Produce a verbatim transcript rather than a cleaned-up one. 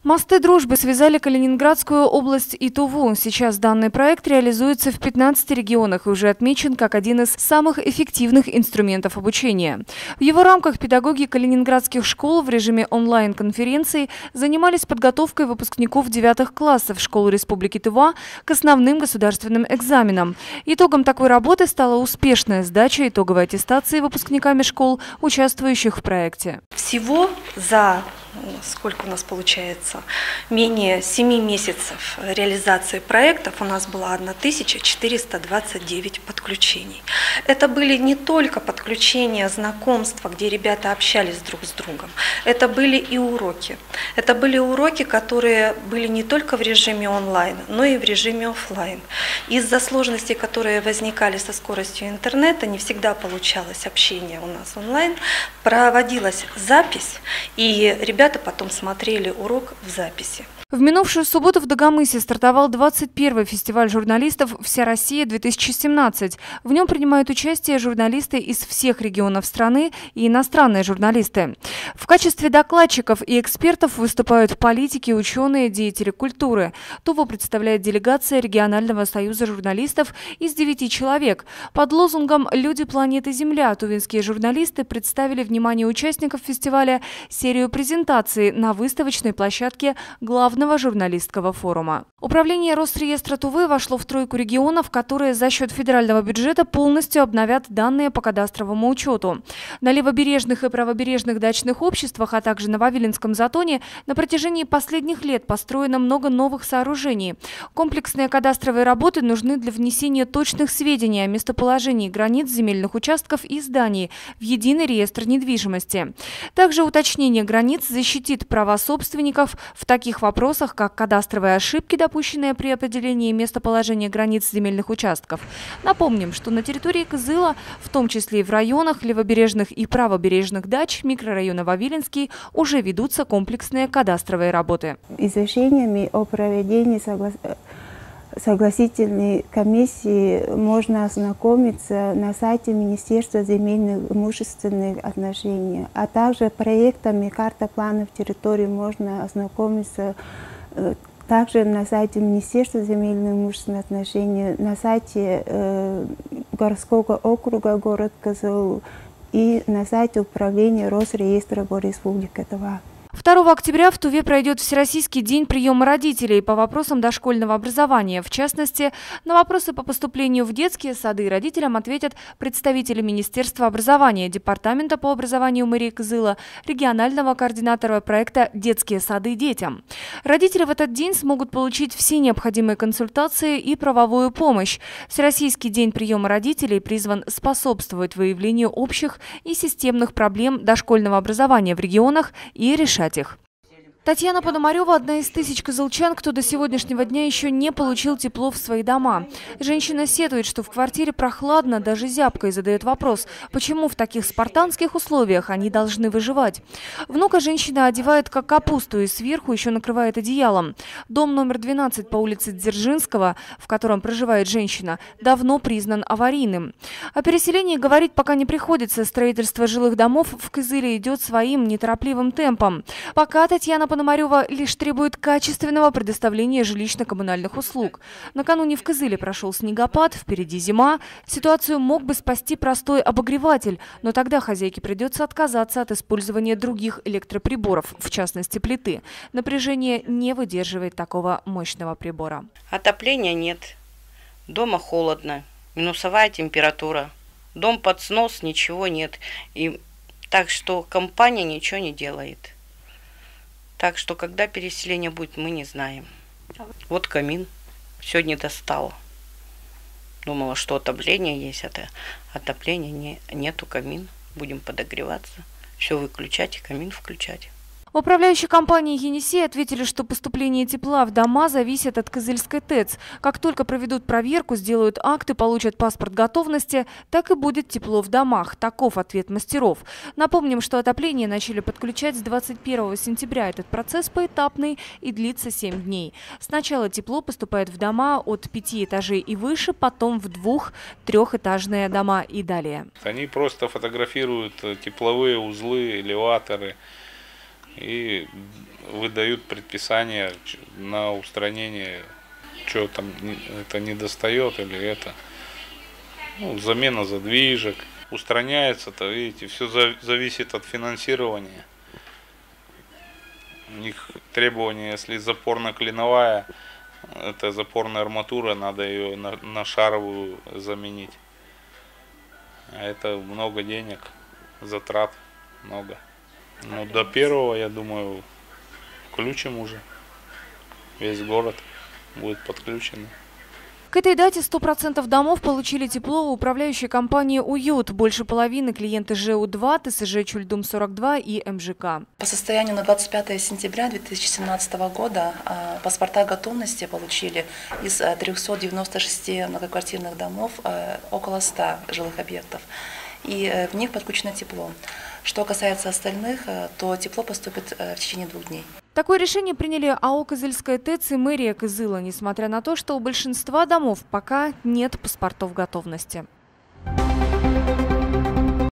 Мосты дружбы связали Калининградскую область и Туву. Сейчас данный проект реализуется в пятнадцати регионах и уже отмечен как один из самых эффективных инструментов обучения. В его рамках педагоги калининградских школ в режиме онлайн-конференции занимались подготовкой выпускников девятых классов школ Республики Тува к основным государственным экзаменам. Итогом такой работы стала успешная сдача итоговой аттестации выпускниками школ, участвующих в проекте. Всего за сколько у нас получается, менее семи месяцев реализации проектов у нас было тысяча четыреста двадцать девять подключений. Это были не только подключения, знакомства, где ребята общались друг с другом, это были и уроки. Это были уроки, которые были не только в режиме онлайн, но и в режиме офлайн. Из-за сложностей, которые возникали со скоростью интернета, не всегда получалось общение у нас онлайн, проводилась запись, и ребята потом смотрели урок в записи. В минувшую субботу в Дагомысе стартовал двадцать первый фестиваль журналистов «Вся Россия-две тысячи семнадцать». В нем принимают участие журналисты из всех регионов страны и иностранные журналисты. В качестве докладчиков и экспертов выступают политики, ученые, деятели культуры. Туву представляет делегация регионального союза журналистов из девяти человек. Под лозунгом «Люди планеты Земля» тувинские журналисты представили вниманию участников фестиваля серию презентаций на выставочной площадке главного журналистского форума. Управление Росреестра Тувы вошло в тройку регионов, которые за счет федерального бюджета полностью обновят данные по кадастровому учету. На левобережных и правобережных дачных обществах, а также на Вавилинском затоне на протяжении последних лет построено много новых сооружений. Комплексные кадастровые работы нужны для внесения точных сведений о местоположении границ земельных участков и зданий в единый реестр недвижимости. Также уточнение границ защитит права собственников в таких вопросах, как кадастровые ошибки, допущенные при определении местоположения границ земельных участков. Напомним, что на территории Кызыла, в том числе и в районах левобережных и правобережных дач микрорайона Вавилинский, уже ведутся комплексные кадастровые работы. Извещениями о проведении согла... согласительной комиссии можно ознакомиться на сайте Министерства земельных имущественных отношений, а также проектами карта планов территорий можно ознакомиться также на сайте Министерства земельных имущественных отношений, на сайте э, городского округа город Кызыл и на сайте управления Росреестра по Республике Тува. второго октября в Туве пройдет Всероссийский день приема родителей по вопросам дошкольного образования. В частности, на вопросы по поступлению в детские сады родителям ответят представители Министерства образования, Департамента по образованию мэрии Кызыла, регионального координатора проекта «Детские сады детям». Родители в этот день смогут получить все необходимые консультации и правовую помощь. Всероссийский день приема родителей призван способствовать выявлению общих и системных проблем дошкольного образования в регионах и решать их. Татьяна Пономарева – одна из тысяч кызылчан, кто до сегодняшнего дня еще не получил тепло в свои дома. Женщина сетует, что в квартире прохладно, даже зябко, и задает вопрос, почему в таких спартанских условиях они должны выживать. Внука женщина одевает как капусту и сверху еще накрывает одеялом. Дом номер двенадцать по улице Дзержинского, в котором проживает женщина, давно признан аварийным. О переселении говорить пока не приходится. Строительство жилых домов в Кызыле идет своим неторопливым темпом. Пока Татьяна Пономарева лишь требует качественного предоставления жилищно-коммунальных услуг. Накануне в Кызыле прошел снегопад, впереди зима. Ситуацию мог бы спасти простой обогреватель, но тогда хозяйке придется отказаться от использования других электроприборов, в частности плиты. Напряжение не выдерживает такого мощного прибора. Отопления нет, дома холодно, минусовая температура, дом под снос, ничего нет. И так что компания ничего не делает. Так что, когда переселение будет, мы не знаем. Вот камин. Сегодня достала. Думала, что отопление есть, а отопления не, нету, камин. Будем подогреваться. Все выключать и камин включать. В управляющей компании «Енисей» ответили, что поступление тепла в дома зависит от Кызыльской ТЭЦ. Как только проведут проверку, сделают акты, получат паспорт готовности, так и будет тепло в домах. Таков ответ мастеров. Напомним, что отопление начали подключать с двадцать первого сентября. Этот процесс поэтапный и длится семь дней. Сначала тепло поступает в дома от пяти этажей и выше, потом в двух-трехэтажные дома и далее. Они просто фотографируют тепловые узлы, элеваторы. и выдают предписание на устранение, что там это не достает или это. Ну, замена задвижек. Устраняется-то, видите, все зависит от финансирования. У них требования, если запорно-клиновая, это запорная арматура, надо ее на, на шаровую заменить. А это много денег, затрат много. Но до первого, я думаю, включим уже. Весь город будет подключен. К этой дате сто процентов домов получили тепло у управляющей компании «Уют». Больше половины клиенты ЖЭУ два, ТСЖ Чульдум сорок два и МЖК. По состоянию на двадцать пятое сентября две тысячи семнадцатого года паспорта готовности получили из трёхсот девяноста шести многоквартирных домов около ста жилых объектов. И в них подключено тепло. Что касается остальных, то тепло поступит в течение двух дней. Такое решение приняли АО «Кызыльская ТЭЦ» и мэрия Кызыла, несмотря на то, что у большинства домов пока нет паспортов готовности.